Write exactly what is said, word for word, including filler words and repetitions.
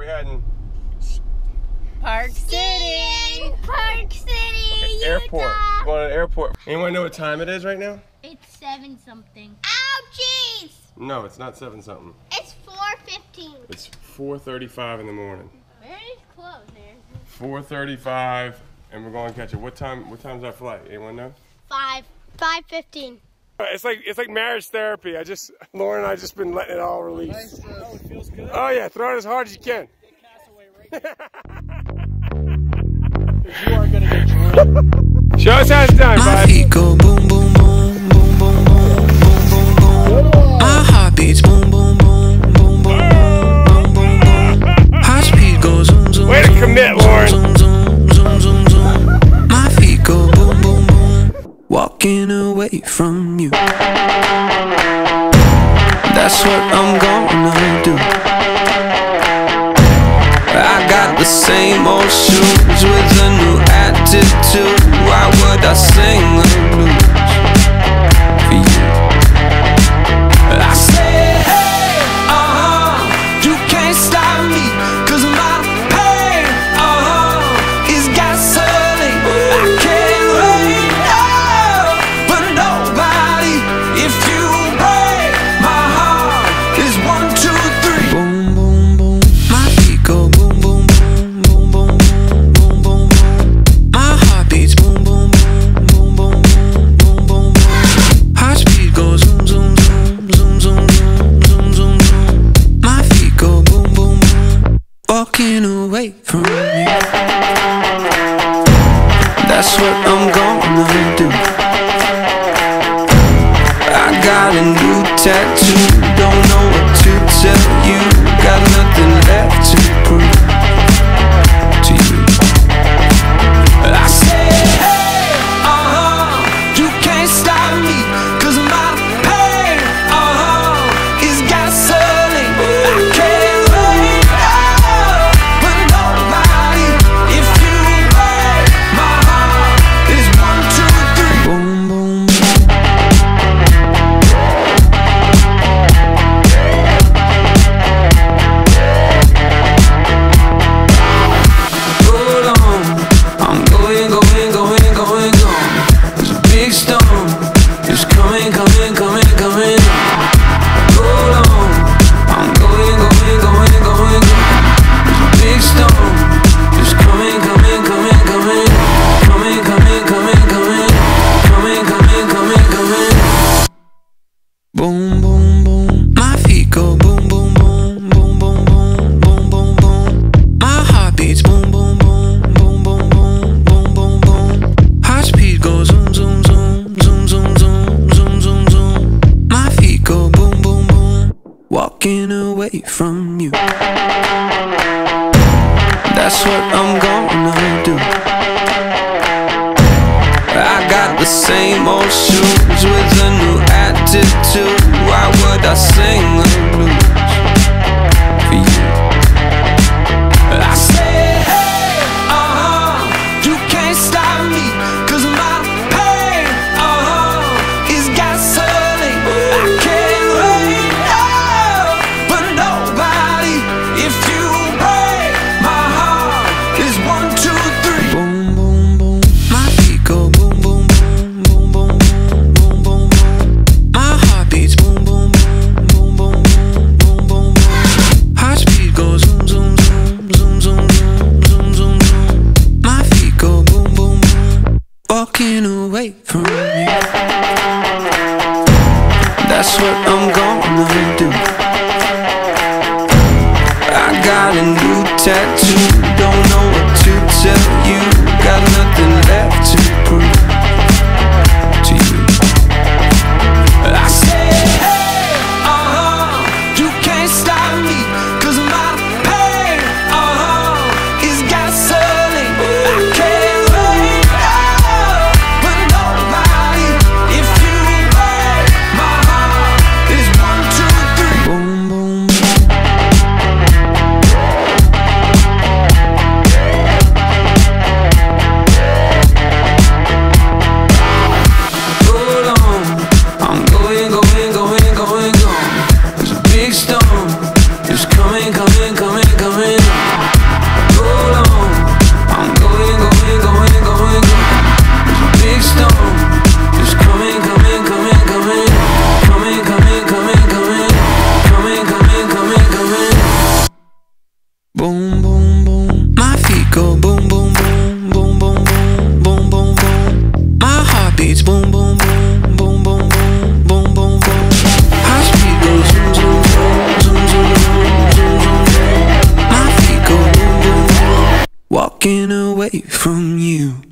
heading? Park City. Park City, Airport. Utah. We're going to the airport. Anyone know what time it is right now? It's seven something. Ouchies! No, it's not seven something. It's four fifteen. It's four thirty-five in the morning. Very close, Aaron. four thirty-five, and we're going to catch it. What time? What time's our flight? Anyone know? Five. Five fifteen. It's like it's like marriage therapy. I just Lauren and I just been letting it all release. Nice, uh, oh, it feels good. Oh yeah, throw it as hard as you can. You are gonna get drunk. Show us how it's done, My bud. feet go boom, boom, boom, boom, boom, boom, boom, boom, boom. My heart beats boom, boom, boom, boom, boom, boom, boom, boom. High speed goes zoom, zoom, Way to commit, Lauren. zoom, zoom, zoom, zoom, zoom. My feet go boom, boom, boom. Walking away from you. That's what I'm gonna do. I got the same old shoes with a new attitude. Why would I sing the blues for you? I said, hey, uh-huh, you can't stop me, cause my pain, uh-huh, is gasoline. I can't wait, oh, but nobody, if you break my heart, is one, two, three. Boom, boom, boom, my feet go boom, boom, boom, boom, boom, boom, boom, boom. My heart beats boom, boom, boom, boom, boom, boom, boom, boom. High speed goes zoom, zoom, zoom, zoom, zoom, zoom, zoom, zoom. My feet go boom, boom, boom. Walking away from you. That's what I'm gonna do. I got a new tattoo. Don't know what to tell you. Got nothing left to prove to you. I said, hey, uh-huh, you can't stop me, cause my pain, uh-huh, is gasoline. I can't wait, oh, but nobody, if you break my heart, is one, two, three. Boom, boom, boom. Hold on, I'm going, going, going, going, going. There's a big storm, it's coming, coming, coming, coming on. Hold on, I'm going, going, going, going, going. There's a big storm, it's coming, coming, coming, coming on. Coming, coming, coming, coming on. Coming, coming, coming, coming on. Boom, boom, boom. My feet go boom, boom, boom, boom, boom, boom, boom, boom, boom. My heart beats boom, boom, boom, boom, boom, boom, boom, boom, boom. High speed goes zoom, zoom, zoom, zoom, zoom, zoom, zoom, zoom, zoom. My feet go boom, boom, boom. Walking away from you. That's what I'm gonna do. I got the same old shoes with a new attitude. Why would I sing the blues for you? I said, hey, uh-huh, you can't stop me, cause my pain, uh-huh, is gasoline. I can't wait, oh, but nobody, if you break my heart, is one, two, three. Boom, boom, boom. My feet go boom, boom, boom, boom, boom, boom, boom, boom. My heart beats boom, boom, boom, boom, boom, boom, boom, boom. High speed goes zoom, zoom, zoom, zoom, zoom, zoom, zoom, zoom, zoom. My feet go boom, boom, boom. Walking away from you. That's what I'm gonna do. I got a new tattoo. Don't know what to tell you. Got nothing left to prove to you. I said, hey, uh-huh, you can't stop me, cause my pain, uh-huh, is gasoline. I can't wait, oh, but nobody, if you break my heart, is one, two, three. Boom, boom, boom. walking away from you.